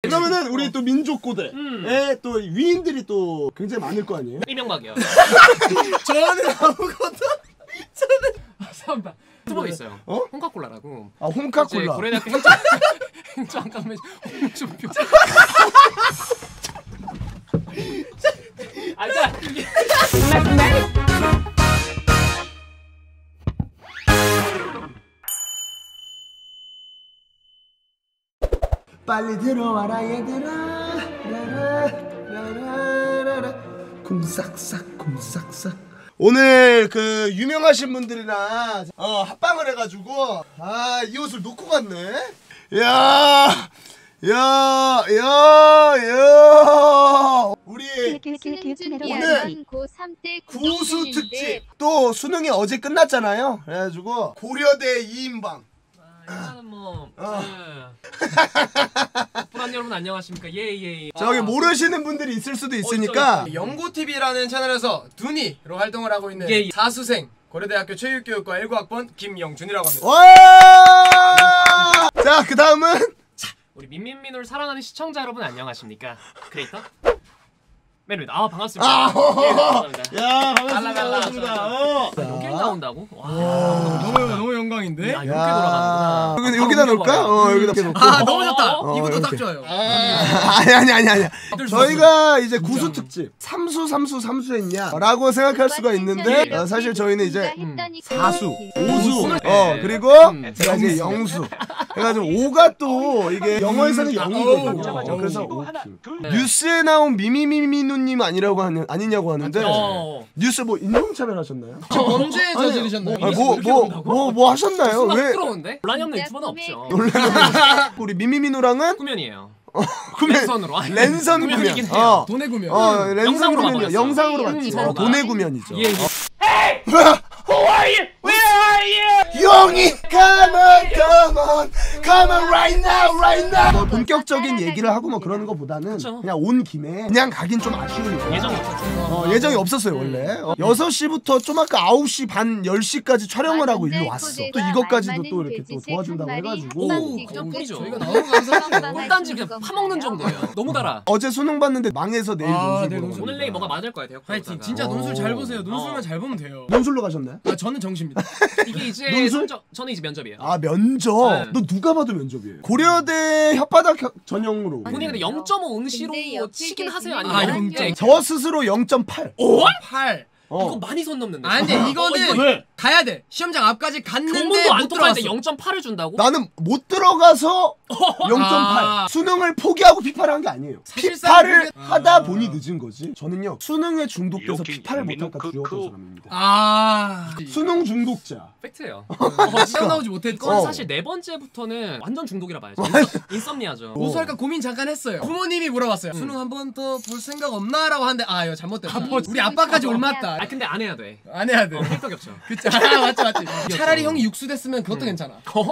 그러면은 우리 또 민족 고대에 또 위인들이 또 굉장히 많을 거 아니에요? 이명박이요. 저는 아무것도 저는 감사합니다. 투벅 있어요. 어? 홍카콜라라고. 아 홍카콜라. 고려대학교 행정학과면 홍준표. 아, 자 이게. 빨리 들어와라 얘들아. 라라라라라. 쿵싹싹 쿵싹싹. 오늘 그 유명하신 분들이랑 합방을 해가지고 이 옷을 놓고 갔네. 야 우리 오늘 구수 특집 또 수능이 어제 끝났잖아요. 그래가지고 고려대 2인방. 일단은 뭐 불안 여러분 안녕하십니까? 예예. 저기 모르시는 분들이 있을 수도 있으니까 영고TV라는 채널에서 둔이로 활동을 하고 있는 사수생 고려대학교 체육교육과 19학번 김영준이라고 합니다. 와! 자, 그 다음은 우리 민민민을 사랑하는 시청자 여러분 안녕하십니까? 크리에이터 맨입니다. 아 반갑습니다. 예, 감사합니다. 야 반갑습니다. 여기 나온다고? 와, 너무 영광인데? 야, 이렇게 돌아가는구나. 여기다 놓을까? 여기다 놓고. 너무 좋다. 이것도 딱 좋아요. 아니. 저희가 이제 구수 특집 삼수 했냐라고 생각할 수가 있는데 사실 저희는 이제 사수, 오수, 그리고 제가 이제 영수. 해가지고 오가 또 이게 영어에서는 영이거든요. 그래서 뉴스에 나온 미미미미누님 아니냐고 하는데 뉴스 뭐 인종차별하셨나요? 범죄 저지르셨나요? 뭐 하셨나요? 왜? 부끄러운데? 논란이 없는 유튜버는 없죠. 우리 미미미누랑은 구면이에요. 랜선으로. 랜선 구면. 돈의 구면. 랜선 구면이요. 영상으로 봤지. 돈의 구면이죠. Hey! Who are you? Where are you? 용이 come on right now. 뭐 본격적인 얘기를 하고 뭐 그러는 거보다는 그냥 온 김에 그냥 가긴 좀 아쉬우니까. 예정이 없었죠. 예정이 없었어요 원래. 6시부터 좀 아까 9시 반 10시까지 촬영을 하고 일로 왔어. 또 이것까지도 또 이렇게 또 도와준다고 해가지고. 그냥 뿌리죠. 저희가 너무 감사하죠. 꿀단지 그냥 파먹는 정도예요. 너무 달아. 어제 수능 봤는데 망해서 내일 논술. 오늘 내일 뭐가 맞을 거야 대학. 파이팅. 진짜 논술 잘 보세요. 논술만 잘 보면 돼요. 논술로 가셨나요? 저는 정시입니다. 이게 이제 논술? 저는 이제 면접이에요. 아 면접. 네. 너 누가 봐도 면접이에요. 고려대 혓바닥 전형으로. 본인이 근데 0.5 응시로 치긴 하세요 아니면? 아, 0.5. 저 스스로 0.8. 8. 이거 많이 선 넘는데. 아니 이거는 왜? 가야 돼. 시험장 앞까지 갔는데 교문도 안 못 통과했는데 들어갔어. 0.8을 준다고? 나는 못 들어가서 0.8. 수능을 포기하고 피파를 한 게 아니에요. 피파를 하다 보니 늦은 거지. 저는요 수능에 중독돼서 피파를 못할까 두려웠던 사람입니다. 수능 중독자. 팩트예요. 시험 나오지 못했지. 이건 사실 네 번째부터는 완전 중독이라 봐야죠. 인썸니아죠. 고수할까 고민 잠깐 했어요. 부모님이 물어봤어요. 수능 한 번 더 볼 생각 없나라고 하는데 이거 잘못됐다. 우리 아빠까지 올맞다. 근데 안 해야 돼. 안 해야 돼. 캐릭터 겹쳐. 그쵸. 맞지. 차라리 형이 육수 됐으면 그것도 괜찮아.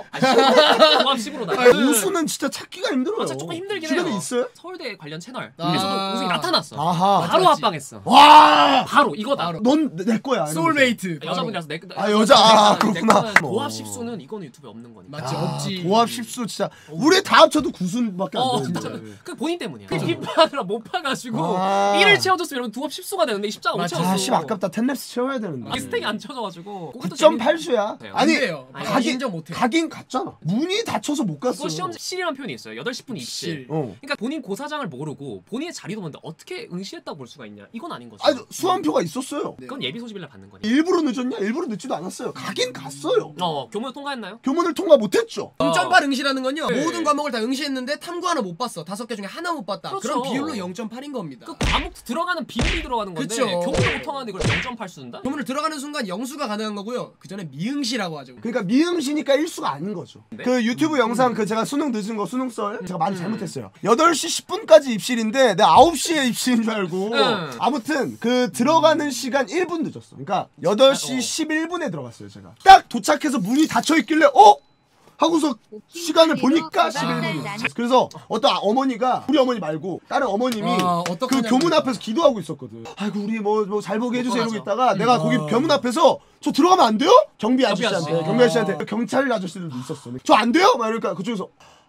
고압 10으로 나. 우수는 진짜 찾기가 힘들어요. 조금 힘들긴 해요. 주변에 있어요? 서울대 관련 채널에서도 우승이 나타났어. 아하. 바로 합방했어. 와. 바로 이거다. 넌 내 거야. 소울메이트. 여자분이라서 내 여자. 그렇구나. 고압 10수는 이거는 유튜브에 없는 거니까. 맞지. 없지. 도합 10수 진짜 우리 다 합쳐도 9수밖에 안 되는데. 진짜 그 본인 때문이야. 피파하느라 못 파가지고 1을 채워줬으면 여러분 도합 10수가 되는데 10자가 못 채웠어. 10 아깝다. 10랩스 채워야 되는데. 스택이 안 쳐져가지고 9.8수야. 아니 인정 못해. 가긴 갔잖아. 문이 닫혀서 못 갔어. 그거 시험실이라는 표현이 있어요. 8시 분 입실. 그러니까 본인 고사장을 모르고 본인의 자리도 모르는데 어떻게 응시했다고 볼 수가 있냐? 이건 아닌 거죠. 아니 수험표가 있었어요. 그건 예비 소집일날 받는 거니까. 일부러 늦었냐? 일부러 늦지도 않았어요. 가긴 갔어요. 교문을 통과했나요? 교문을 통과 못했죠. 0.8 응시라는 건요. 모든 과목을 다 응시했는데 탐구 하나 못 봤어. 5개 중에 하나 못 봤다. 그럼 비율로 0.8인 겁니다. 그 과목 들어가는 비율이 들어가는 건데 교문을 못 통과하는데 이걸 0.8 쓴다? 교문을 들어가는 순간 영수가 가능한 거고요. 그 전에 미응시라고 하죠. 그러니까 미응시니까 1수가 아닌 거죠. 그 유튜브 영상 그 제가 수능 늦은 거 수능썰 제가 말을 잘못했어요. 8시 10분까지 입실인데 내가 9시에 입실인 줄 알고 아무튼 그 들어가는 시간 1분 늦었어. 그러니까 8시 11분에 들어갔어요 제가. 딱 도착해서 문이 닫혀있길래 하고서 시간을 보니까 11분이었어. 그래서 어떤 어머니가 우리 어머니 말고 다른 어머님이 그 교문 앞에서 기도하고 있었거든. 아이고 우리 뭐 잘 보게 해주세요 이러고 있다가 내가 거기 교문 앞에서 저 들어가면 안 돼요? 경비 아저씨한테 경찰 아저씨들도 있었어. 저 안 돼요? 막 이러니까 그쪽에서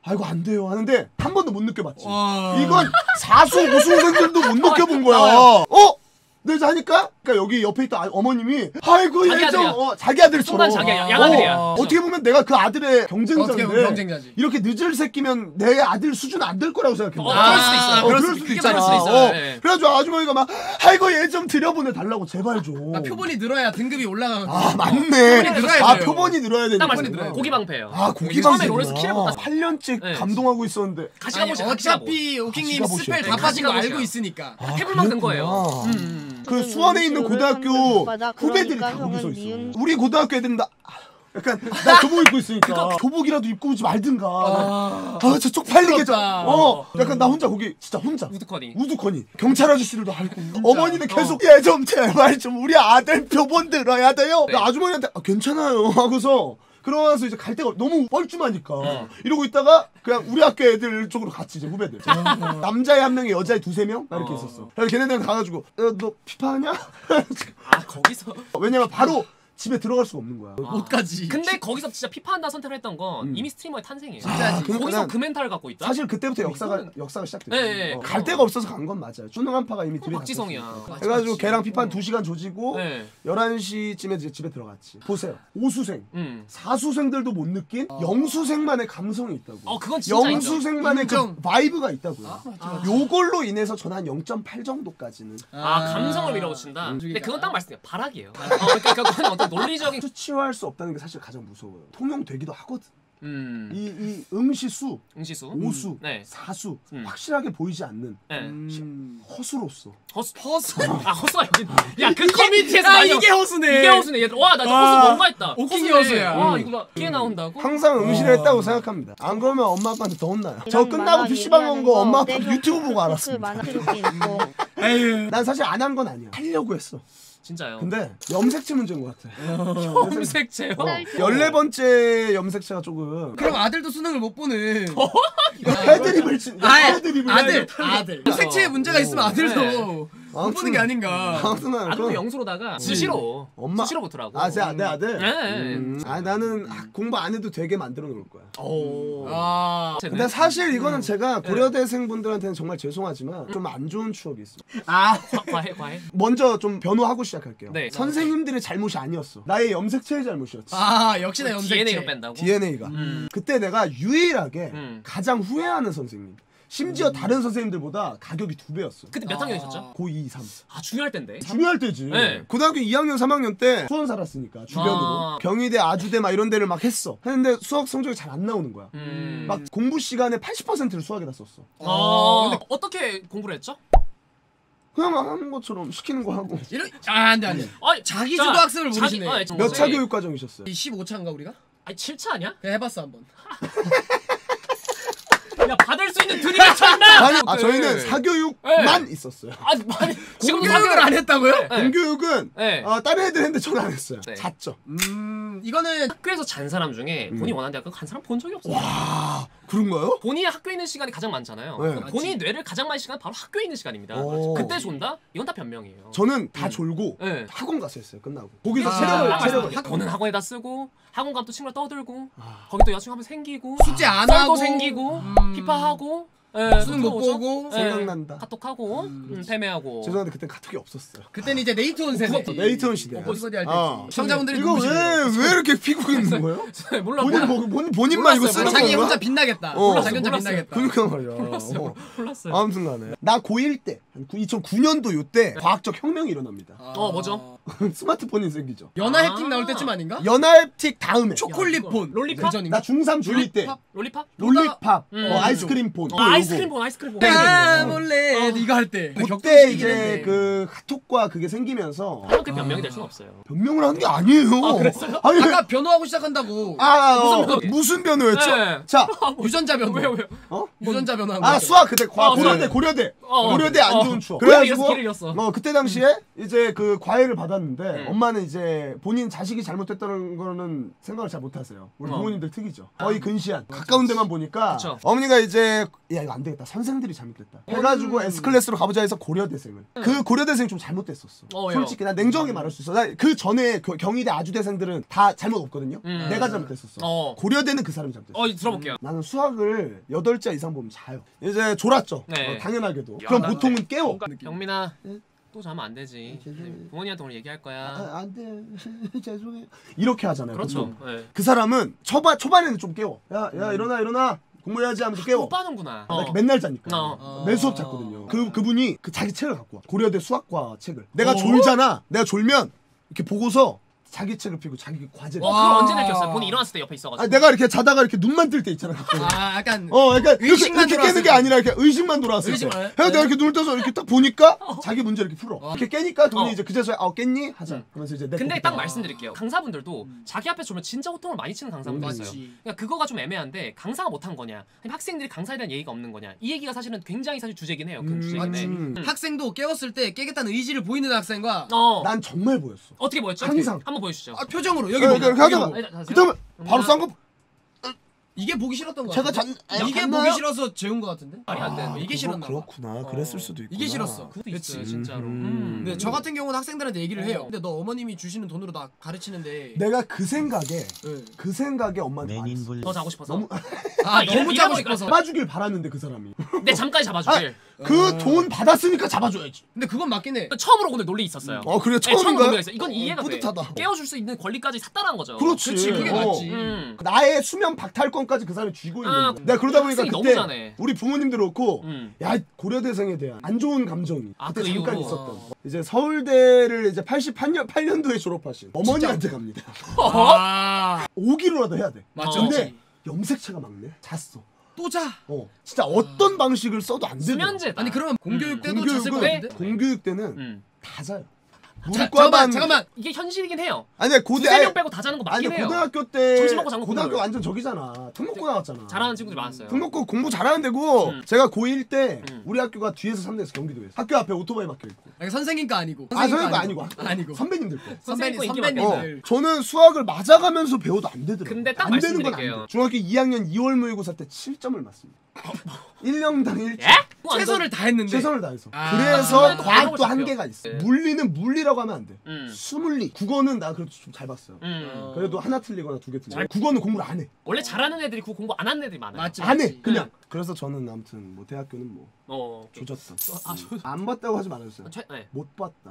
아이고 안 돼요 하는데 한 번도 못 느껴봤지. 이건 사수 우수생들도 못 느껴본 거야. 내가 하니까 그러니까 여기 옆에 있던 어머님이 아이고 얘 좀 자기 아들처럼 자기 양아들이야. 어떻게 보면 내가 그 아들의 경쟁자인데 경쟁자지. 이렇게 늦을 새끼면 내 아들 수준 안 될 거라고 생각해. 그럴 수도 있어요. 그럴 수도 있잖아. 그래가지고 아주머니가 막 아이고 얘 좀 들여보내 달라고 제발 좀. 표본이 늘어야 등급이 올라가거든. 맞네. 표본이 늘어야 돼요. 표본이 늘어야 되니까. 고기 방패예요. 고기 처음에 방패. 롤에서 킬을 못 봤어. 8년째 감동하고 있었는데. 같이 가보시죠. 어차피 오킹님 스펠 다 빠진 거 알고 있으니까. 태블만 든 거예요. 그 수원에 있는 고등학교 후배들이 다 거기서 있어. 우리 고등학교 애들은 다 약간 나 교복 입고 있으니까 교복이라도 입고 오지 말든가. 저 쪽팔리게 좀. 약간 나 혼자 거기 진짜 혼자. 우두커니. 경찰 아저씨들도 알고. 어머니는 계속 얘 좀 제발 좀 우리 아들 표본 들어야 돼요. 아주머니한테 괜찮아요 하고서. 그러면서 이제 갈 데가 너무 뻘쭘하니까 이러고 있다가 그냥 우리 학교 애들 쪽으로 갔지 이제 후배들. 남자애 한 명에 여자애 두세 명 이렇게 있었어. 그래서 걔네들 가가지고 너 피파하냐? 거기서 왜냐면 바로 집에 들어갈 수가 없는 거야. 못가지. 근데 거기서 진짜 피파한다 선택을 했던 건 이미 스트리머의 탄생이에요. 그러니까 거기서 그 멘탈을 갖고 있다. 사실 그때부터 역사가 시작됐어. 네. 갈 데가 없어서 간 건 맞아요. 쭈능 한파가 이미 들이 박지성이야. 그래가지고 걔랑 피파 한 2시간 조지고 11시쯤에 이제 집에 들어갔지. 보세요. 5수생, 4수생들도 못 느낀 영수생만의 감성이 있다고. 그건 진짜 영수생만의 그 바이브가 있다고요. 요걸로 인해서 저는 한 0.8 정도까지는. 감성을 밀어붙인다. 근데 그건 딱 말씀드려요. 발악이에요. 그러니까 그건 어떤 논리적인 수치화할 수 없다는 게 사실 가장 무서워요. 통용되기도 하거든. 이 응시수, 오수, 사수 확실하게 보이지 않는 허수로서. 허수가 여기. 야, 그 커뮤니티에서 이게 허수네. 이게 허수네. 와, 나 허수 뭔가 했다. 오킹이 허수야. 와, 이거 이게 나온다고? 항상 응시를 했다고 생각합니다. 안 그러면 엄마 아빠한테 더 혼나요. 저 끝나고 PC방 온 거 엄마 아빠 유튜브 보고 알았습니다. 난 사실 안 한 건 아니야. 하려고 했어. 진짜요? 근데 염색체 문제인 것 같아. 염색체요? 14번째 염색체가 조금. 그럼 아들도 수능을 못 보는. 패드립을 친. 아들. 염색체에 문제가 있으면 아들도 못 보는 게 아닌가. 아들도 영수로다가 수시로. 엄마 수시로 붙으라고. 내 아들. 나는 공부 안 해도 되게 만들어 놓을 거야. 근데 사실 이거는 제가 고려대생분들한테는 정말 죄송하지만 좀 안 좋은 추억이 있어. 과해. 먼저 좀 변호하고 시작할게요. 네. 선생님들의 잘못이 아니었어. 나의 염색체의 잘못이었지. 역시나 염색체. DNA로 뺀다고? DNA가. 그때 내가 유일하게 가장 후회하는 선생님. 심지어 다른 선생님들보다 가격이 2배였어. 그때 몇 학년이셨죠? 고2, 3. 중요할 때인데. 중요할 때지. 네. 고등학교 2학년, 3학년 때 수원 살았으니까 주변으로 경희대, 아주대 막 이런 데를 막 했어. 했는데 수학 성적이 잘 안 나오는 거야. 막 공부 시간에 80%를 수학에다 썼어. 근데 어떻게 공부를 했죠? 그냥 하는 것처럼 시키는 거 하고. 안돼. 자기주도 학습을 모르시네. 몇 차 교육 과정이셨어요? 15차인가 우리가? 7차 아니야? 그냥 해봤어 한번. 야, 받을 수 있는 드립을 쳤나? 저희는 사교육만 있었어요. 지금도 공교육을 안 했다고요? 공교육은 다른 애들 했는데 저는 안 했어요. 잤죠. 이거는 학교에서 잔 사람 중에 본인이 원하는 대학교 간 사람 본 적이 없어요. 와, 그런가요? 본인이 학교에 있는 시간이 가장 많잖아요. 본인이 뇌를 가장 많은 시간은 바로 학교에 있는 시간입니다. 그때 존다? 이건 다 변명이에요. 저는 다 졸고 학원 가서 했어요. 끝나고. 거기서 체력을 돈은 학원에다 쓰고 학원 가면 또 친구랑 떠들고 거기 또 여자친구 한번 생기고 숙제 안 하고 생기고 피파하고 수능 못 보고 생각난다. 카톡하고 패매하고. 죄송한데 그때 카톡이 없었어요. 그때는 이제 네이트온 세대. 네이트온 시대. 어디서디 할 때. 시청자분들이 이거 왜 이렇게 피고 있는 거예요? 몰라. 본인만 이거 쓰는 거야? 자기 혼자 빛나겠다. 자기 혼자 빛나겠다. 그러니까 말이야. 몰랐어요. 아무튼간에 나 고1 때 2009년도 요때 과학적 혁명이 일어납니다. 뭐죠? 스마트폰이 생기죠. 연하 햅틱 나올 때쯤 아닌가? 연하 햅틱 다음에 초콜릿폰. 롤리팝? 나 중3 중2 때 롤리팝? 아이스크림폰. 아이스크림폰. 몰래 이거 할 때. 그때 이제 그 카톡과 그게 생기면서 그렇게 변명이 될 수는 없어요. 변명을 한 게 아니에요. 그랬어요? 아니, 아까 변호하고 시작한다고. 무슨 변호였죠? 자, 유전자 변호. 왜요? 유전자 변호한 거. 수학 그때 고려대 안 좋은 추억. 그래가지고 길을 잃었어. 그때 당시에 이제 그 과외를 받았는데 엄마는 이제 본인 자식이 잘못했다는 거는 생각을 잘 못하세요. 우리 부모님들 특이죠. 거의 근시안 가까운 데만 보니까 그쵸. 어머니가 이제 야 이거 안 되겠다. 선생들이 잘못됐다. 해가지고 S클래스로 가보자 해서 고려대생을. 그 고려대생이 좀 잘못됐었어. 솔직히 난 냉정하게 말할 수 있어. 나 그 전에 경희대 아주대생들은 다 잘못 없거든요. 내가 잘못됐었어. 고려대는 그 사람이 잘못됐어. 들어볼게요. 나는 수학을 8자 이상 보면 자요. 이제 졸았죠. 네. 당연하게도. 그럼 보통은 깨워. 경민아 또 자면 안 되지. 부모님한테 오늘 얘기할 거야. 안 돼. 죄송해요. 이렇게 하잖아요. 그렇죠. 보통. 네. 그 사람은 초반에는 좀 깨워. 야 일어나. 공부해야지 하면서 깨워. 못 빠는구나. 나 이렇게 맨날 자니까. 매 수업 잤거든요. 그분이 그 자기 책을 갖고 와. 고려대 수학과 책을. 내가 졸잖아. 내가 졸면 이렇게 보고서 자기 책을 펴고 자기 과제를. 그거 언제 느꼈어요? 본인 일어났을 때 옆에 있어가지고. 내가 이렇게 자다가 이렇게 눈만 뜰 때 있잖아. 그때. 약간 약간 의식만 이렇게 깨는 게 아니라 이렇게 의식만 돌아왔을 때. 내가 이렇게 눈을 떠서 이렇게 딱 보니까 자기 문제 이렇게 풀어. 이렇게 깨니까 돈이 이제 그제서야 깼니? 하자. 그러면서 이제 내 근데 딱 말씀드릴게요. 강사분들도 자기 앞에서 졸면 진짜 호통을 많이 치는 강사분들 있어요. 그러니까 그거가 좀 애매한데 강사가 못한 거냐, 아니면 학생들이 강사에 대한 예의가 없는 거냐. 이 얘기가 사실은 굉장히 사실 주제긴 해요. 큰 주제인데. 학생도 깨웠을 때 깨겠다는 의지를 보이는 학생과 난 정말 보였어. 어떻게 보였죠? 항상. 한번 보여주시죠. 표정으로 여기 이렇게 하다가 그다음에 바로 싼 거. 이게 보기 싫었던 거 제가 같은데? 이게 보기 싫어서 재운 거 같은데? 말이 안 되는데. 이게 싫었나 봐. 그렇구나. 그랬을 수도 있구나. 이게 싫었어. 그것도 있지 진짜로. 근데 저 같은 경우는 학생들한테 얘기를 해요. 근데 너 어머님이 주시는 돈으로 나 가르치는데 내가 그 생각에 엄마한테 말했어. 더 자고 싶어서. 너무 짜고 싶어서 잡아주길 바랐는데 그 사람이. 내 잠까지 잡아주길. 그 돈 받았으니까 잡아줘야지. 근데 그건 맞긴 해. 처음으로 오늘 논리 있었어요. 그래 처음 처음인가? 논리가 있어. 이건 이해가 돼. 뿌듯하다. 깨워줄 수 있는 권리까지 샀다는 거죠. 그렇지. 그게 맞지. 나의 수면 박탈권까지 그 사람이 쥐고 있는 거야. 내가 그러다 보니까 너무 그때 잘해. 우리 부모님들 그렇고 야 고려대생에 대한 안 좋은 감정이 그때 그 잠깐 이후로. 있었던. 이제 서울대를 이제 88년도에 졸업하신 어머니한테 갑니다. 5기로라도 해야 돼. 맞죠. 근데 염색체가 막네. 잤어. 또 자. 진짜 어떤 방식을 써도 안 되는. 수면제다. 아니 그러면 공교육 때도 잤을 것 같은데? 공교육 때는 다 자요. 잠깐만. 이게 현실이긴 해요. 아니야 고대 2-3명 빼고 다 자는 거 맞긴 해요. 고등학교 때 점심 먹고 잔 거 고등학교 보면. 완전 저기잖아. 돈 먹고 나왔잖아. 잘하는 친구들이 많았어요. 돈 먹고 공부 잘하는 데고 제가 고1 때 우리 학교가 뒤에서 3대에서 경기도에서 학교 앞에 오토바이 박혀 있고. 아니, 선생님 거 아니고. 선생님 거 아니고. 선생님 선배님들 거. 거 인기 선배님들. 저는 수학을 맞아가면서 배워도 안 되더라고요. 근데 딱 안 되는 건 안 말씀드릴게요. 돼. 중학교 2학년 2월 모의고사 때 7점을 맞습니다. 1년당 1점. 예? 최선을 다했는데. 최선을 다해서. 아. 그래서 그래도 과학도 배우고 한계가 있어. 물리는 물리라고 하면 안 돼. 수물리. 국어는 나 그래도 좀 잘 봤어요. 그래도 하나 틀리거나 2개 틀리거나. 국어는 공부를 안 해. 원래 잘하는 애들이 그 공부 안 하는 애들이 많아요. 맞지. 안 해. 그냥. 그래서 저는 아무튼 뭐 대학교는 뭐 조졌다. 아, 안 봤다고 하지 말아주세요. 네. 못 봤다.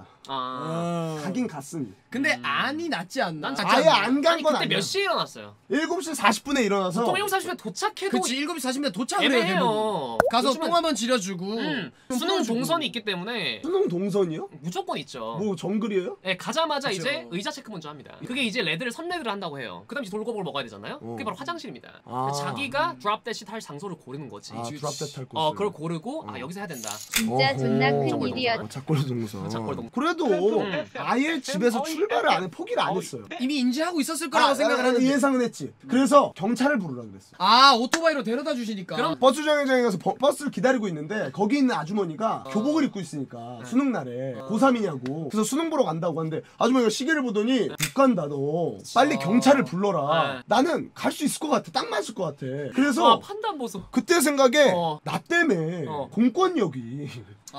아. 가긴 갔으니. 근데 안이 낫지 않나? 난 아예 안 간 아니 건 그때 아니야. 몇 시에 일어났어요? 7시 40분에 일어나서 보통 7시 40분에 도착해도 그치 7시 40분에 도착을 해야 되는 애매해요. 가서 요즘은- 똥 한번 지려주고 수능 동선이 있기 때문에 수능 동선이요? 무조건 있죠. 뭐 정글이에요? 네, 가자마자 그쵸. 이제 의자 체크 먼저 합니다. 그게 이제 레드를 선레드를 한다고 해요. 그다음 이제 돌고볼 먹어야 되잖아요. 그게 바로 화장실입니다. 아. 자기가 드랍 대시 탈 장소를 고르는 거지. 드랍댓 할 곳을. 그걸 고르고 여기서 해야 된다. 진짜 존나 큰 정글 일이었. 작골 동선. 작골 동선. 그래도 아예 집에서 출발을 안 해. 포기를 안 했어요. 이미 인지하고 있었을 거라고 생각을 하는데 예상은 했지. 그래서 경찰을 부르라 그랬어. 아 오토바이로 데려다 주시니까 버스 정류장에 가서 버스를 기다리고 있는데 거기 있는 아주머니가 교복을 입고 있으니까 수능 날에 고3이냐고. 그래서 수능 보러 간다고 하는데 아주머니가 시계를 보더니 못 간다 너. 빨리 경찰을 불러라. 나는 갈 수 있을 것 같아. 딱 맞을 것 같아. 그래서 판단 보소. 그때 생각에 나 때문에 공권력이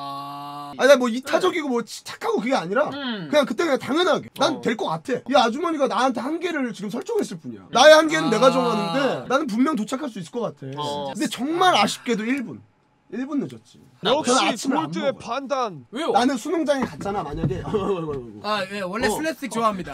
아니 뭐 이타적이고 뭐 착하고 그게 아니라 그냥 그때 그냥 당연하게 난 될 것 같아. 이 아주머니가 나한테 한계를 지금 설정했을 뿐이야. 나의 한계는 내가 정하는데 나는 분명 도착할 수 있을 것 같아. 근데 정말 아쉽게도 1분 늦었지. 역시 골드의 판단. 왜요? 나는 수능장에 갔잖아 만약에. 예, 원래 슬랩스틱 좋아합니다.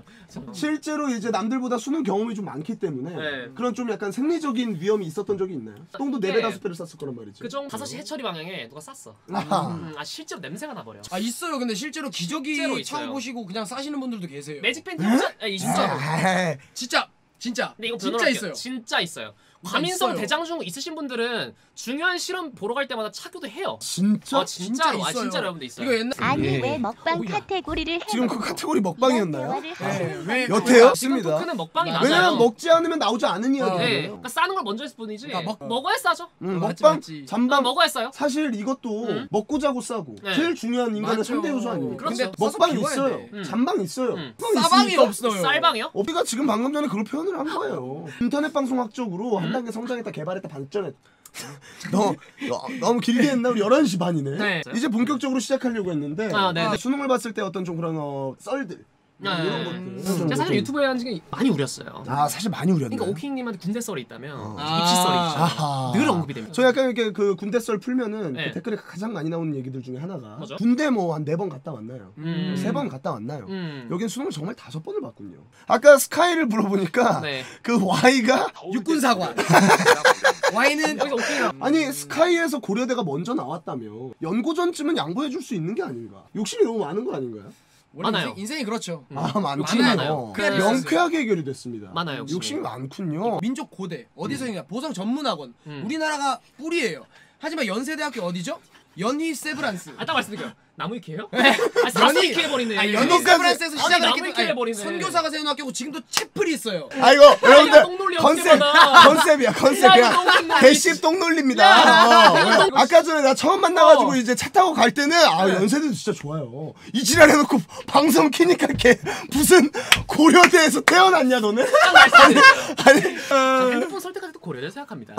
실제로 이제 남들보다 수능 경험이 좀 많기 때문에 네. 그런 좀 약간 생리적인 위험이 있었던 적이 있나요? 똥도 4배 5배를 쌌을 거란 말이지. 그정 5시 해처리 방향에 누가 쌌어. 실제로 냄새가 나버려. 있어요. 근데 실제로 기저귀 실제로 처음 있어요. 보시고 그냥 싸시는 분들도 계세요. 매직 팬티 진짜로. 진짜. 근데 이거 진짜 진짜 있어요. 진짜 있어요. 과민성 있어요. 대장증 있으신 분들은 중요한 실험 보러 갈 때마다 차교도 해요. 진짜? 진짜로. 있어요. 진짜로 여러분들 있어요. 이거 옛날 아니 예. 왜 먹방 오야. 카테고리를 해? 지금 그 카테고리 먹방이었나요? 왜 여태요? 지금 없습니다. 토크는 먹방이 맞아요. 맞아요. 왜냐면 먹지 않으면 나오지 않은 네, 이야기예요. 그러니까 싸는 걸 먼저 했을 뿐이지. 그러니까 먹어야 싸죠. 맞지, 먹방, 맞지. 잠방. 먹어야 싸요. 사실 이것도 먹고 자고 싸고 네. 제일 중요한 인간의 맞죠. 3대 요소 아닙니까? 그렇죠. 근데 먹방 써서 비워야 있어요. 돼. 잠방 있어요. 먹방 싸방이 있으니까 없어요. 쌀방이요? 우리가 지금 방금 전에 그걸 표현을 한 거예요. 인터넷 방송학적으로 한 단계 성장했다 개발했다 발전했다. 너무 길게 했나? 우리 11시 반이네. 네. 이제 본격적으로 시작하려고 했는데 네. 수능을 봤을 때 어떤 좀 그런 썰들 이런 것들 좀 제가 사실 좀- 유튜브에 한 지금 많이 우렸어요. 사실 많이 우렸네. 그러니까 오킹님한테 군대 썰이 있다면 아. 입시 썰이 있죠. 아하. 늘 언급이 됩니다. 저 약간 이렇게 그 군대 썰 풀면은 네. 그 댓글에 가장 많이 나오는 얘기들 중에 하나가 뭐죠? 군대 뭐 한 4번 갔다 왔나요? 3번 갔다 왔나요? 음. 여긴 수능을 정말 5번을 봤군요. 아까 스카이를 물어보니까 네. 그 Y가 육군 사관. Y는 여기서 오킹이랑 아니 스카이에서 고려대가 먼저 나왔다며 연고전쯤은 양보해줄 수 있는 게 아닌가? 욕심이 너무 많은 거 아닌가요? 원래 많아요. 인생이 그렇죠. 많군요. 많아요. 명쾌하게 해결이 됐습니다. 많아요, 욕심이. 욕심이 많군요. 민족 고대 어디서 있냐? 보성 전문학원. 우리나라가 뿌리예요. 하지만 연세대학교 어디죠? 연희 세브란스. 딱 말씀드릴게요. 나무위키예요? 사스위키 해버리네. 연희 연희까지- 세브란스에서 시작을 나무위키 했기 해버리네. 선교사가 세운 학교고 지금도 채플이 있어요. 아이고 여러분들 똥놀리 컨셉 어떻게 받아? 컨셉이야 컨셉이야. 똥놀리. 개씹 똥놀립니다. 아까 전에 나 처음 만나가지고 이제 차 타고 갈 때는 연세대도 진짜 좋아요. 이 지랄 해놓고 방송 키니까 걔 무슨 고려대에서 태어났냐 너네? 딱 말씀드릴게요. 아니 저 핸드폰 설 때까지도 고려를 생각합니다.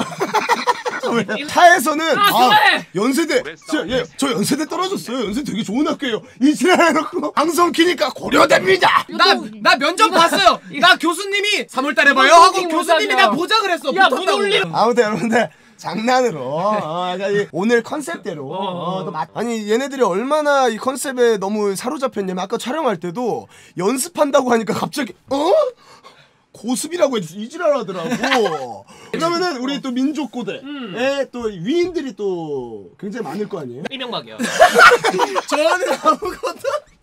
차에서는 그만해! 연세대 저 연세대 떨어졌어요. 연세대 되게 좋은 학교예요. 이 지랄 해놓고 방송 키니까 고려대입니다. 나 면접 봤어요. 나 교수님이 3월달에 봐요 하고 무슨 교수님이 모자냐. 나 보자 그랬어. 야, 붙었다고. 못 올리는. 아무튼 여러분들 장난으로 약간 오늘 컨셉대로 아니 얘네들이 얼마나 이 컨셉에 너무 사로잡혔냐면 아까 촬영할 때도 연습한다고 하니까 갑자기 고습이라고 해서 이지랄하더라고. 그러면은 우리 또 민족고대에 또 위인들이 또 굉장히 많을 거 아니에요? 이명박이요. 저는 아무것도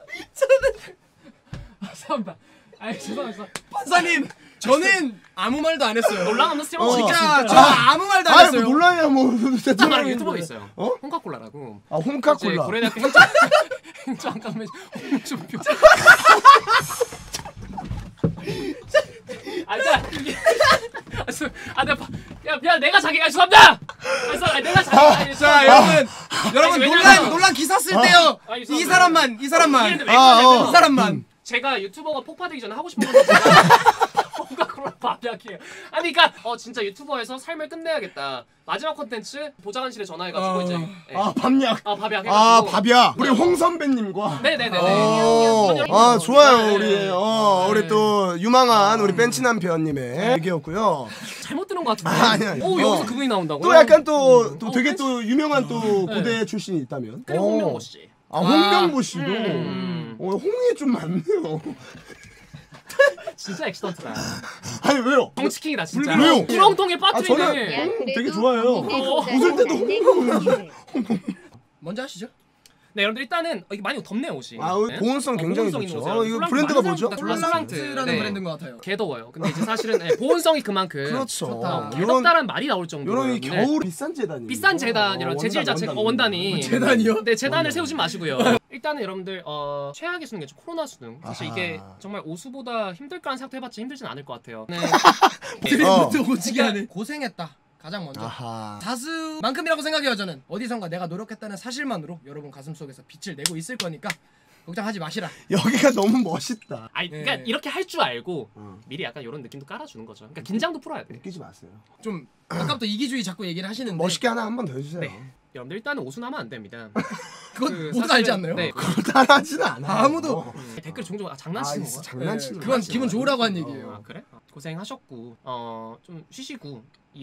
죄송합니다. 아이 죄송합니다. 판사님 저는 아무 말도 안 했어요. 논란 없는 스트리머 진짜 저 아무 말도 안 아이 했어요. 뭐 논란이야 뭐 나랑 대통령이 유튜버가 있어요. 어? 홍카콜라라고. 아 홍카콜라. 고려대학교 행정학과면 홍준표. 내가 자기가 죄송합니다. 내가 자기가 자 여러분 논란 기사 쓸 때요. 이 사람만 이 사람만. 제가 유튜버가 폭파되기 전에 하고 싶은 건데 홍카콜라 밥약이에요. 아니 그러니까 진짜 유튜버에서 삶을 끝내야겠다. 마지막 콘텐츠 보좌관실에 전화해가지고 이제 밥약. 밥약 해가지고 밥약. 우리 홍 선배님과. 네네네. 좋아요 우리 또 유망한 우리 벤치 남편님의 얘기였고요. 잘못 들은 것 같은데. 아니. 여기서 그분이 나온다고? 또 약간 또 되게 또 유명한 또 고대 출신이 있다면. 그리고 홍명보 씨. 홍명보 씨도. 홍이 좀 많네요. 진짜 액시던트다. 아니 왜요? 정치킹이다 진짜. 왜요? 구렁텅에 저는 빠뜨리네. 홍 되게 좋아해요. 웃을 때도 홍. 먼저 하시죠. 네 여러분들 일단은 이게 많이 덥네요 옷이. 보온성 굉장히 보온성이 좋죠. 있는 옷이에요. 이거 폴란트 브랜드가 많은 뭐죠? 사람들 다 폴란트라는 네. 브랜드인 것 같아요. 개 더워요. 근데 이제 사실은 보온성이 그만큼 그렇죠. 개덥다란 말이 나올 정도로. 요런 이 겨울 비싼 재단이. 비싼 재단 이런 재질 자체가 원단이. 재단이요? 네 재단을 세우지 마시고요. 일단은 여러분들 최악의 수능이죠. 코로나 수능. 사실 이게 정말 오수보다 힘들 거란 생각도 해봤지 힘들진 않을 것 같아요. 네. 드림부터 오지게 하네. 고생했다. 가장 먼저 아하. 다수만큼이라고 생각해요. 저는 어디선가 내가 노력했다는 사실만으로 여러분 가슴속에서 빛을 내고 있을 거니까 걱정하지 마시라. 여기가 너무 멋있다. 아니 그러니까 네. 이렇게 할 줄 알고 미리 약간 이런 느낌도 깔아주는 거죠. 그러니까 긴장도 풀어야 돼. 웃기지 마세요. 좀 아까부터 이기주의 자꾸 얘기를 하시는데 멋있게 하나 한 번 더 해주세요. 네. 여러분들 일단은 오순하면 안 됩니다. 그건 모두가 알지 않나요? 네. 그걸 따라하지는 않아. 아무도. 댓글 종종 장난치는 거야. 장난치는 그건 거야. 기분 좋으라고 한 얘기예요. 그래? 고생하셨고 좀 쉬시고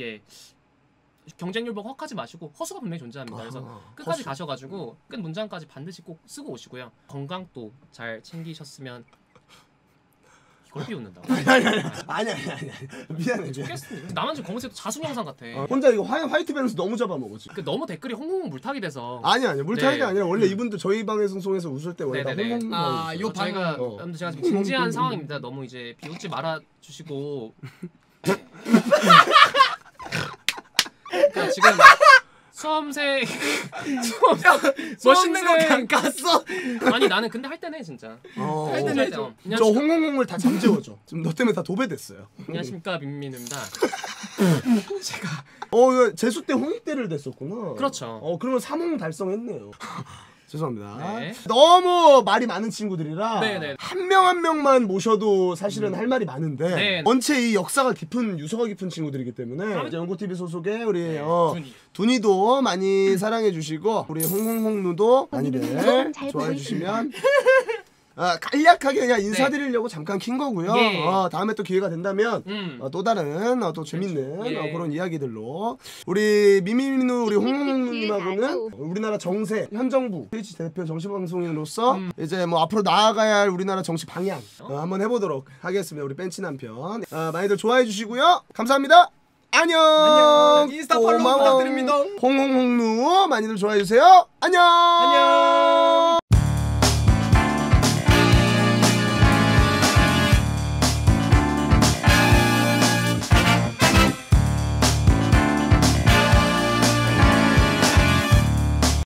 경쟁률 보고 헛하지 마시고 허수가 분명히 존재합니다. 그래서 끝까지 가셔가지고 끝 문장까지 반드시 꼭 쓰고 오시고요. 건강도 잘 챙기셨으면 이걸 비웃는다. 아니 미안해. 나만 지금 검은색 자숙 영상 같아. 혼자 이거 화이트 밸런스 너무 잡아먹어 지금. 그 너무 댓글이 홍콩 물타기 돼서. 아니 물타기가 네. 아니라 원래 이분들 저희 방송에서 웃을 때 원래 다 네네네. 홍콩. 요 저희가 여러분들 제가 지금 진지한 상황입니다. 너무 이제 비웃지 말아 주시고. 그러니까 지금 수험생 멋있는 거 그냥 깠어. 아니 나는 근데 할 때는 해 진짜. 할 때는 해줘. 저 홍홍홍을 다 잠재워줘. 지금 너 때문에 다 도배됐어요. 안녕하십니까 민민입니다. 제가 재수 때 홍익대를 냈었구나. 그렇죠. 그러면 3홍 달성했네요. 죄송합니다. 네. 너무 말이 많은 친구들이라 네네. 한 명 한 명만 모셔도 사실은 할 말이 많은데 네. 원체 이 역사가 깊은 유서가 깊은 친구들이기 때문에 이제 연고TV 소속의 우리 둔이도 많이 사랑해 주시고 우리 홍홍홍누도 많이들 좋아해 주시면 간략하게 그냥 인사드리려고 잠깐 킨 거고요. 예. 다음에 또 기회가 된다면 또 다른 또 재밌는 그런 이야기들로 우리 미미누 우리 홍홍님하고는 우리나라 정세 현 정부 트위치 대표 정치방송인으로서 이제 뭐 앞으로 나아가야 할 우리나라 정치 방향 한번 해보도록 하겠습니다. 우리 벤치 남편 많이들 좋아해 주시고요. 감사합니다. 안녕. 인스타 팔로우 부탁드립니다. 홍홍홍누 많이들 좋아해 주세요. 안녕.